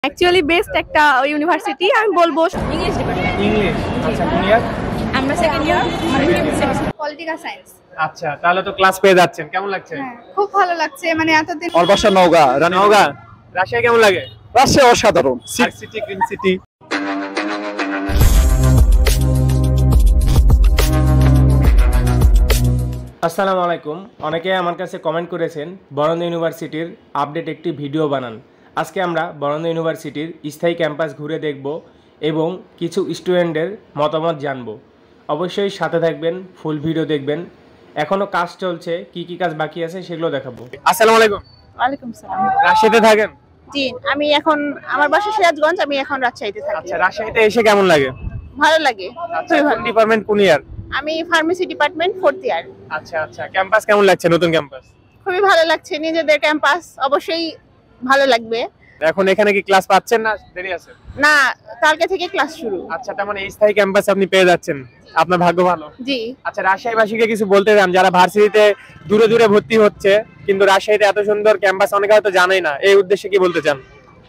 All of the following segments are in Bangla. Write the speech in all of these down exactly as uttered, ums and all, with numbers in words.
অ্যাকচুয়ালি বেস্ট একটা ইউনিভার্সিটি আমি বলবো ইংলিশ ডিপার্টমেন্ট। ইংলিশ। আচ্ছা কোন ইয়ার? আমরা সেকেন্ড ইয়ার মানে পলিটিক্যাল সায়েন্স। আচ্ছা তাহলে তো ক্লাস পেয়ে যাচ্ছেন, কেমন লাগছে? হ্যাঁ খুব ভালো লাগছে, মানে এতদিন আমার বাসা নওগাঁ, নওগাঁ। রাজশাহী কেমন লাগে? রাজশাহী অসাধারণ। City green city. আসসালামু আলাইকুম। অনেকে আমার কাছে কমেন্ট করেছেন বরেন্দ্র ইউনিভার্সিটির আপডেট একটি ভিডিও বানান। আজকে আমরা বরেন্দ্র ইউনিভার্সিটির স্থায়ী ক্যাম্পাস ঘুরে দেখব এবং কিছু স্টুডেন্টদের মতামত জানব। অবশ্যই সাথে থাকবেন, ফুল ভিডিও দেখবেন। এখনো কাজ চলছে, কি কি কাজ বাকি আছে সেগুলো দেখাবো। আসসালামু আলাইকুম। ওয়ালাইকুম সালাম। রাজশাহীতে থাকেন? জি, আমি এখন আমার বাসা সিরাজগঞ্জ, আমি এখন রাজশাহীতে থাকি। আচ্ছা রাজশাহীতে এসে কেমন লাগে? ভালো লাগে। আচ্ছা কোন ডিপার্টমেন্ট, কোন ইয়ার? আমি ফার্মেসি ডিপার্টমেন্ট ফোর্থ ইয়ার। আচ্ছা আচ্ছা ক্যাম্পাস কেমন লাগছে, নতুন ক্যাম্পাস? খুবই ভালো লাগছে, নিজেদের ক্যাম্পাস অবশ্যই ভালো লাগবে। এখন এখানে কি ক্লাস পাচ্ছেন না দেরি আছে? না, কালকে থেকে ক্লাস শুরু। আচ্ছা তার মানে এই স্থায়ী ক্যাম্পাস আপনি পেয়ে যাচ্ছেন, আপনার ভাগ্য ভালো। জি। আচ্ছা রাজশাহীবাসীকে কিছু বলতে চান যারা ভার্সিটিতে দূরে দূরে ভর্তি হচ্ছে কিন্তু রাজশাহীতে এত সুন্দর ক্যাম্পাস অনেকে হয়তো জানেই না, এই উদ্দেশ্যে কি বলতে চান?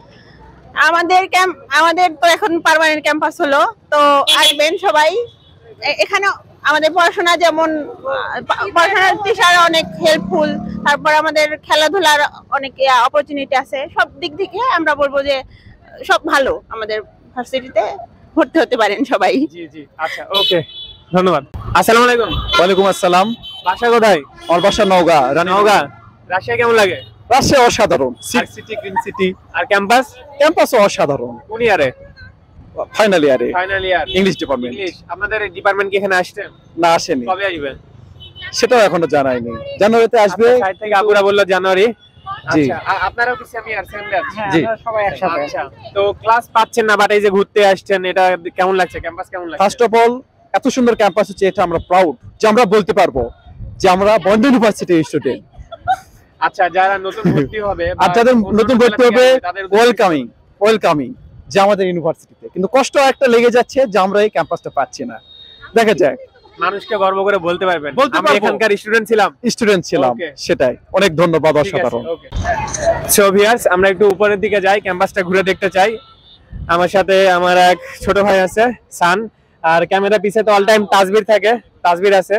আমাদের ক্যাম্প আমাদের তো এখন পার্মানেন্ট ক্যাম্পাস হলো, তো আসবেন সবাই। এ- এখানে আমাদের পড়াশোনা যেমন আহ, পড়াশোনার টিচার অনেক হেল্পফুল, তারপর আমাদের খেলাধুলার অনেক অপরচুনিটি আছে। সব দিক থেকে আমরা বলবো যে সব ভালো, আমাদের ভার্সিটিতে ভর্তি হতে পারেন সবাই। জি জি আচ্ছা ওকে ধন্যবাদ। আসসালামু আলাইকুম। ওয়ালাইকুম আসসালাম। বাসা কোথায়? আমার বাসা নওগাঁ, নওগাঁ। রাজশাহী কেমন লাগে? রাজশাহী অসাধারণ। আর সিটি গ্রিন সিটি। আর ক্যাম্পাস ক্যাম্পাসও অসাধারণ। কোন ইয়ারে? ফাইনাল ইয়ারে final year. English department. English. আপনাদের ডিপার্টমেন্ট কি এখানে আসছেন? না আসেনি, কবে আসবেন? সেটাও এখনো জানাইনি। জানুয়ারিতে আসবে। আপনার সাইড থেকে আপুরা বললো জানুয়ারি। জি। আচ্ছা আ- আপনারাও কি সেম ইয়ার, সেম ব্যাচ? জি। সবাই একসাথে। আচ্ছা তো ক্লাস পাচ্ছেন না বাট এই যে ঘুরতে আসছেন, এটা কেমন লাগছে? ক্যাম্পাস কেমন লাগছে? ফার্স্ট অফ অল এত সুন্দর ক্যাম্পাস হচ্ছে, এটা আমরা প্রাউড যে আমরা বলতে পারবো যে আমরা বরেন্দ্র ইউনিভার্সিটির স্টুডেন্ট। আচ্ছা যারা নতুন ভর্তি হবে আর বা যাদের অন্য নতুন জেলা ভর্তি থেকে হবে আসবে, তাদের উদ্দেশ্যে- ওয়েলকামিং ওয়েলকামিং যে আমাদের ইউনিভার্সিটিতে, কিন্তু কষ্ট একটা লেগে যাচ্ছে যে আমরা এই ক্যাম্পাসটা পাচ্ছি না। দেখা যাক, মানুষকে গর্ব করে বলতে পারবেন বলতে আমি পারবো। এখানকার স্টুডেন্ট ছিলাম। স্টুডেন্ট ছিলাম, Okay. সেটাই। অনেক ধন্যবাদ, ঠিক আছে, অসাধারণ। okay. So viewers, আমরা একটু উপরের দিকে যাই, ক্যাম্পাসটা ঘুরে দেখতে চাই। আমার সাথে আমার এক ছোট ভাই আছে সান, আর ক্যামেরা পিছে তো অল টাইম তাসবির থাকে, তাসবির আছে।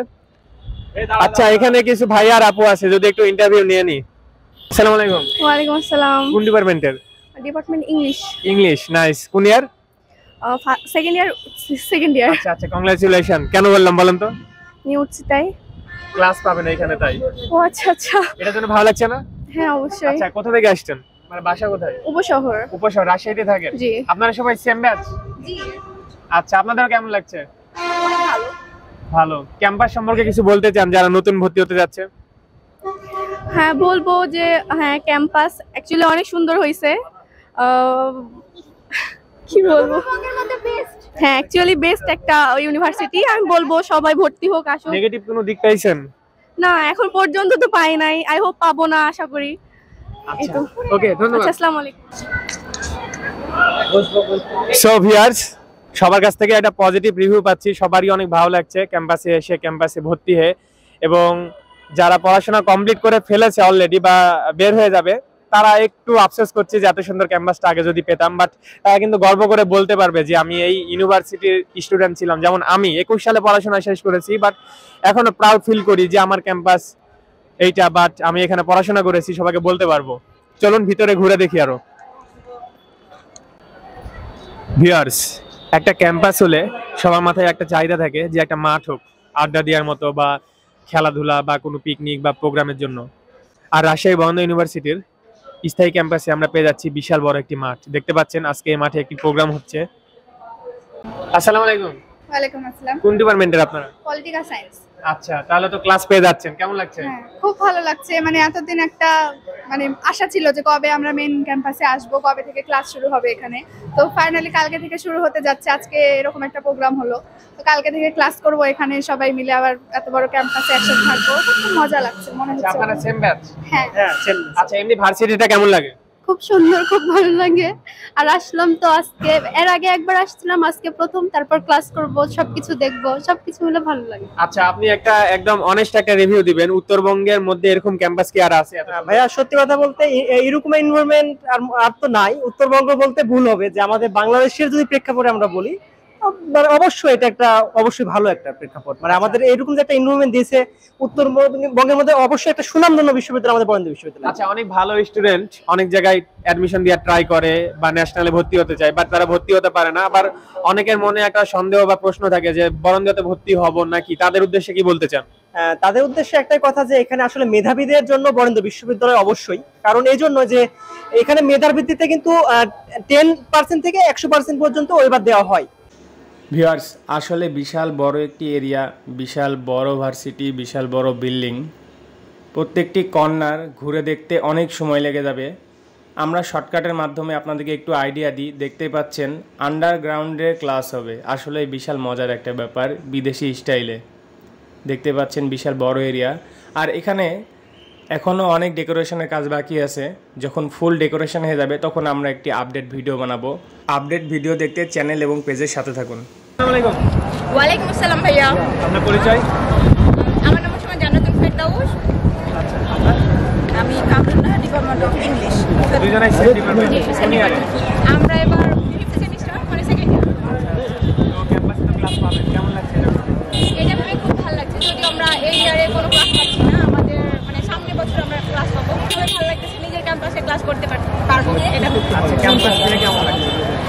আচ্ছা এখানে কিছু ভাই আর আপু আছে, যদি একটু ইন্টারভিউ নিয়ে নি। আসসালামু আলাইকুম। ওয়ালাইকুম আসসালাম। কোন ডিপার্টমেন্টের? Department English. ইংলিশ। নাইস। কোন year? Second year second year আচ্ছা আচ্ছা কংগ্রাচুলেশন। কেন বললাম বলেন তো? নিউ উঠছি তাই। ক্লাস পাবেন এখানে তাই। ও আচ্ছা আচ্ছা। এটার জন্য ভালো লাগছে না? হ্যাঁ অবশ্যই। আচ্ছা কোথা থেকে আসছেন, মানে বাসা কোথায়? উপশহর। উপশহর। রাজশাহীতে থাকেন? জি। আপনারা সবাই সেম ব্যাচ? জি। আচ্ছা আপনাদের কেমন লাগছে? ভালো। ভালো। ক্যাম্পাস সম্পর্কে কিছু বলতে চান যারা নতুন ভর্তি হতে যাচ্ছে? হ্যাঁ বলবো যে হ্যাঁ ক্যাম্পাস অ্যাকচুয়ালি অনেক সুন্দর হয়েছে। কি বলবো, হ্যাঁ অ্যাকচুয়ালি বেস্ট একটা ইউনিভার্সিটি আমি বলবো, সবাই ভর্তি হোক, আসুক। নেগেটিভ কোনো দিক পাইছেন? না এখন পর্যন্ত তো পাই নাই, আই হোপ পাবো না, আশা করি। এই তো। ওকে ধন্যবাদ। আচ্ছা আসসালামু আলাইকুম। সো ভিউয়ার্স, সবার কাছ থেকে একটা পজিটিভ রিভিউ পাচ্ছি, সবারই অনেক ভালো লাগছে ক্যাম্পাসে এসে, ক্যাম্পাসে ভর্তি হয়ে। এবং যারা পড়াশোনা কমপ্লিট করে ফেলেছে অলরেডি বা বের হয়ে যাবে, তারা একটু আফসোস করছে যে এত সুন্দর ক্যাম্পাসটা আগে যদি পেতাম। বাট তারা কিন্তু গর্ব করে বলতে পারবে যে আমি এই ইউনিভার্সিটির স্টুডেন্ট ছিলাম। যেমন আমি একুশ সালে পড়াশোনা শেষ করেছি, বাট এখনো প্রাউড ফিল করি যে আমার ক্যাম্পাস এইটা, বাট আমি এখানে পড়াশোনা করেছি, সবাইকে বলতে পারবো। চলুন ভিতরে ঘুরে দেখি আরো। ভিউয়ার্স, একটা ক্যাম্পাস হলে সবার মাথায় একটা চাহিদা থাকে যে একটা মাঠ হোক আড্ডা দেওয়ার মতো, বা খেলাধুলা বা কোনো পিকনিক বা প্রোগ্রামের জন্য। আর রাজশাহী বরেন্দ্র ইউনিভার্সিটির স্থায়ী ক্যাম্পাসে আমরা পেয়ে যাচ্ছি বিশাল বড় একটি মাঠ। দেখতে পাচ্ছেন আজকে এই মাঠে একটি প্রোগ্রাম হচ্ছে। আসসালামু আলাইকুম। ওয়ালাইকুম আসসালাম। কোন ডিপার্টমেন্টের আপনারা? Political science. আচ্ছা তাহলে তো ক্লাস পেয়ে যাচ্ছেন, কেমন লাগছে? হ্যাঁ খুব ভালো লাগছে, মানে এতদিন একটা মানে আশা ছিল যে কবে আমরা মেইন ক্যাম্পাসে আসবো, কবে থেকে ক্লাস শুরু হবে এখানে। তো ফাইনালি কালকে থেকে শুরু হতে যাচ্ছে, আজকে এরকম একটা প্রোগ্রাম হলো। তো কালকে থেকে ক্লাস করব এখানে, সবাই মিলে আবার এত বড় ক্যাম্পাসে একসাথে থাকবো, তো খুব মজা লাগছে মনে আচ্ছা, হচ্ছে। আপনারা সেম ব্যাচ? হ্যাঁ হ্যাঁ সেম। আচ্ছা এমনি ভার্সিটিটা কেমন লাগে? খুব সুন্দর, খুব ভালো লাগে। আর আসলাম তো আজকে, এর আগে একবার আসছিলাম, আজকে প্রথম, তারপর ক্লাস করব, সবকিছু দেখবো, সবকিছু মিলে ভালো লাগে। আচ্ছা, আপনি একটা একদম অনেস্ট একটা রিভিউ দিবেন, উত্তরবঙ্গের মধ্যে এরকম ক্যাম্পাস কি আর আছে? ভাইয়া সত্যি কথা বলতে এ- এইরকম এনভায়রনমেন্ট আর আর তো নাই। উত্তরবঙ্গ বলতে ভুল হবে, যে আমাদের বাংলাদেশের যদি প্রেক্ষাপটে আমরা বলি, মানে অবশ্যই এটা একটা অবশ্যই ভালো একটা প্রেক্ষাপট। মানে আমাদের এরকম যে একটা এনভায়রনমেন্ট দিয়েছে উত্তরবঙ্গের মধ্যে, অবশ্যই একটা সুনামধন্য বিশ্ববিদ্যালয় আমাদের বরেন্দ্র বিশ্ববিদ্যালয়। আচ্ছা, অনেক ভালো স্টুডেন্ট অনেক জায়গায় অ্যাডমিশন দিয়ে ট্রাই করে বা ন্যাশনালে ভর্তি হতে চায়, বাট তারা ভর্তি হতে পারে না। আবার অনেকের মনে একটা সন্দেহ বা প্রশ্ন থাকে যে বরেন্দ্রতে ভর্তি হব নাকি, তাদের উদ্দেশ্যে কি বলতে চান? আহ, তাদের উদ্দেশ্যে একটাই কথা, যে এখানে আসলে মেধাবীদের জন্য বরেন্দ্র বিশ্ববিদ্যালয় অবশ্যই। কারণ এই জন্য যে এখানে মেধার ভিত্তিতে কিন্তু টেন পার্সেন্ট থেকে একশো পার্সেন্ট পর্যন্ত ওয়েবার দেওয়া হয়। ভিউয়ার্স, আসলে বিশাল বড় একটি এরিয়া, বিশাল বড় ভার্সিটি, বিশাল বড় বিল্ডিং, প্রত্যেকটি কর্নার ঘুরে দেখতে অনেক সময় লেগে যাবে। আমরা শর্টকাটের মাধ্যমে আপনাদেরকে একটু আইডিয়া দিই। দেখতেই পাচ্ছেন আন্ডারগ্রাউন্ডে ক্লাস হবে, আসলে বিশাল মজার একটা ব্যাপার, বিদেশি স্টাইলে। দেখতে পাচ্ছেন বিশাল বড় এরিয়া, আর এখানে এখনও অনেক ডেকোরেশনের কাজ বাকি আছে। যখন ফুল ডেকোরেশন হয়ে যাবে তখন আমরা একটি আপডেট ভিডিও বানাবো। আপডেট ভিডিও দেখতে চ্যানেল এবং পেজের সাথে থাকুন। আসসালামু আলাইকুম। ওয়ালাইকুম আসসালাম ভাইয়া। আপনার পরিচয়? আমার নাম হচ্ছে জান্নাতুল ফেরদাউস। আচ্ছা, আপনার? আমি কামরুন্নাহার ডিপার্টমেন্ট অফ ইংলিশ। দুইজনেই সেম ডিপার্টমেন্ট। কোন ইয়ারে? আমরা এবার ফিফথ সেমিস্টার, মানে সেকেন্ড ইয়ার। তো ক্যাম্পাসে তো ক্লাস পাবেন, কেমন লাগছে এটা? এটা ভেবে খুব ভালো লাগছে, যদিও আমরা এই ইয়ারে কোনো ক্লাস পাচ্ছি না। আমাদের মানে সামনের বছর আমরা ক্লাস পাবো। খুবই ভালো লাগতেছে, নিজের ক্যাম্পাসে ক্লাস করতে পার- পারবো, এটা খুব ভালো। আচ্ছা, ক্যাম্পাস থেকে কেমন লাগছে?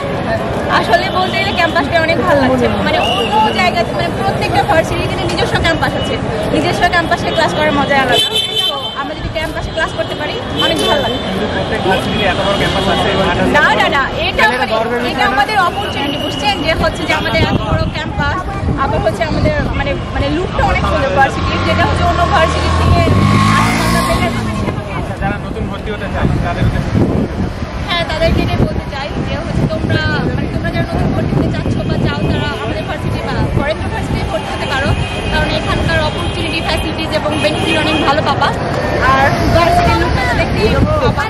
আসলে বলতে গেলে ক্যাম্পাসটা অনেক ভালো লাগছে। মানে অন্য জায়গাতে, মানে প্রত্যেকটা ভার্সিটির কিন্তু নিজস্ব ক্যাম্পাস আছে, নিজস্ব ক্যাম্পাসে ক্লাস করার মজা আলাদা। তো আমরা যদি ক্যাম্পাসে ক্লাস করতে পারি অনেক ভালো লাগে। কিন্তু প্রত্যেক ভার্সিটিতে এত বড় ক্যাম্পাস আছে এবং না না না, এটা মানে এটা আমাদের অপরচুনিটি, বুঝছেন? যে হচ্ছে যে আমাদের এত বড় ক্যাম্পাস, আবার হচ্ছে আমাদের মানে মানে লুকটা অনেক সুন্দর ভার্সিটির, যেটা হচ্ছে অন্য ভার্সিটি থেকে আলাদা বেটার। আচ্ছা, যারা নতুন ভর্তি হতে চায় তাদের উদ্দেশ্যে? হ্যাঁ, তাদেরকে এটাই বলতে চাই যে হচ্ছে তোমরা মানে তোমরা যারা নতুন ভর্তি হতে চাচ্ছ বা চাও, তারা আমাদের ভার্সিটি বা ফরেস্ট ভার্সিটি ভর্তি হতে পারো। কারণ এখানকার অপরচুনিটি, ফ্যাসিলিটিজ এবং বেনিফিট অনেক ভালো পাবা। আর ভার্সিটির লোকটা তো দেখতেই পাবা।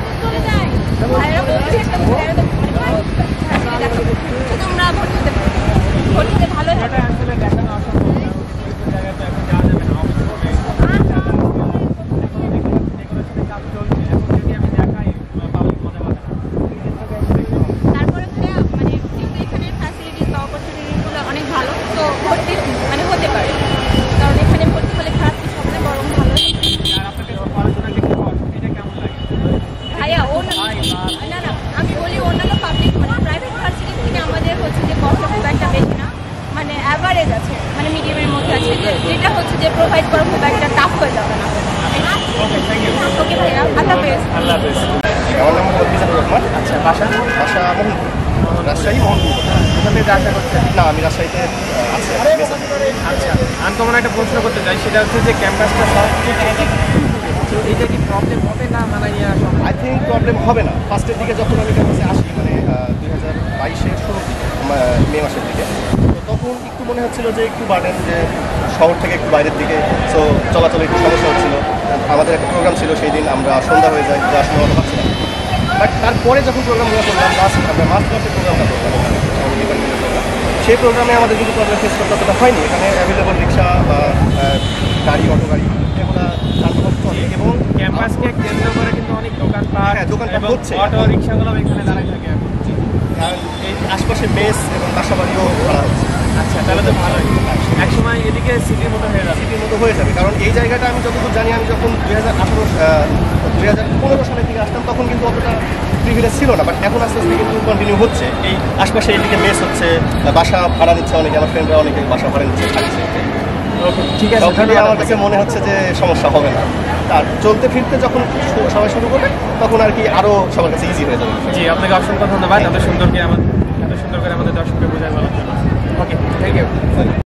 আর এরা বলতে চেষ্টা করছে, এরা তো মানে ভালো ভার্সিটি দেখাবো। তো তোমরা ভর্তি হতে পারো, ভর্তি হতে ভালো হবে। এটা আসলে দেখানো অসম্ভব, কারণ বিভিন্ন জায়গায় তো এখন যাওয়া যাবে না। অবশ্যই ডেকোরেশনের কাজ চলছে, এখন যদি আমি দেখাই পাবলিক মজা পাবে না। তারপরে ভাইয়া মানে যেহেতু এখানে ফ্যাসিলিটিস বা অপরচুনিটিগুলো অনেক ভালো, তো ভর্তি মানে হতে পারে। কারণ এখানে ভর্তি হলে খারাপ কিছু হবে না, বরং ভালো। আর আপনাকে পড়াশোনা দেখতে পাওয়া, এটা কেমন লাগে? ভাইয়া অন্য না না আমি বলি অন্যান্য পাবলিক মানে প্রাইভেট ভার্সিটি থেকে আমাদের হচ্ছে যে কষ্ট খুব একটা বেশি না, মানে অ্যাভারেজ আছে, মানে মিডিয়ামের মধ্যে আছে, যে- যেটা হচ্ছে যে প্রোভাইড করা খুব একটা টাফ হয়ে যাবে না। ওকে, থ্যাংক ইউ। ওকে ভাইয়া, আল্লাহ হাফেজ। আল্লাহ হাফেজ। আমার নাম মোহাম্মদ মিজানুর রহমান। আচ্ছা, বাসা? বাসা মোহনপুর, রাজশাহী মোহনপুর। কোথা থেকে আশা করছেন? না, আমি রাজশাহীতে আহ, আছি। আচ্ছা, আনকমন একটা প্রশ্ন করতে চাই, সেটা হচ্ছে যে ক্যাম্পাসটা তো এটা কি প্রবলেম হবে না মানাইয়া? আই থিঙ্ক প্রবলেম হবে না। ফার্স্টের দিকে যখন আমি ক্যাম্পাসে আসি, মানে দুই হাজার বাইশের শুরুর দিকে, মা- মে মাসের দিকে, তো তখন একটু মনে হচ্ছিল যে একটু বার্ডেন, যে শহর থেকে একটু বাইরের দিকে, সো চলাচলে একটু সমস্যা হচ্ছিল। আমাদের একটা প্রোগ্রাম ছিল সেই দিন, আমরা সন্ধ্যা হয়ে যায়, যাওয়ার সময় হতে পারছিলাম। বাট তারপরে যখন প্রোগ্রামগুলো করলাম, লাস্ট আমরা মার্চ মাসে প্রোগ্রামটা করলাম ওখানে, আমাদের ডিপার্টমেন্টের প্রোগ্রাম, সেই প্রোগ্রামে আমাদের কিন্তু প্রবলেম ফেস করতে অতটা হয়নি। এখানে অ্যাভেলেবল রিক্সা বা আহ, গাড়ি, অটো গাড়ি, এগুলো যানবাহন চলে। এবং ক্যাম্পাসকে কেন্দ্র করে কিন্তু অনেক দোকানপাট হ্যাঁ, দোকানপাট এবং হচ্ছে। অটো রিক্সাগুলো এখানে দাঁড়ায় থাকে এখন। আর এই আশপাশে মেস এবং বাসাবাড়িও করা হচ্ছে। আচ্ছা, তাহলে তো ভালোই। একসময় এদিকে সিটির মতো হয়ে যাবে। সিটির মতো হয়ে যাবে, কারণ এই জায়গাটা আমি যতদূর জানি, আমি যখন দুই হাজার আঠারো দুই হাজার পনেরো সালের দিকে আসতাম, তখন কিন্তু অতটা প্রিভিলেজ ছিল না। বাট এখন আস্তে আস্তে কিন্তু কন্টিনিউ হচ্ছে। এই আশপাশে এইদিকে মেস হচ্ছে, বাসা ভাড়া নিচ্ছে অনেকে, আমার ফ্রেন্ডরা অনেকে বাসা ভাড়া নিচ্ছে, থাকছে। ওকে, ঠিক আছে, সব মিলিয়ে ধন্যবাদ আমার কাছে আপনাকে। মনে হচ্ছে যে সমস্যা হবে না। আর চলতে ফিরতে যখন শু- সবাই শুরু করবে, তখন আর কি আরও সবার কাছে ইজি হয়ে যাবে। জি, আপনাকে অসংখ্য ধন্যবাদ এত সুন্দর করে আমাদের এত সুন্দর করে আমাদের দর্শককে বোঝায় বলার জন্য। Okay, thank you.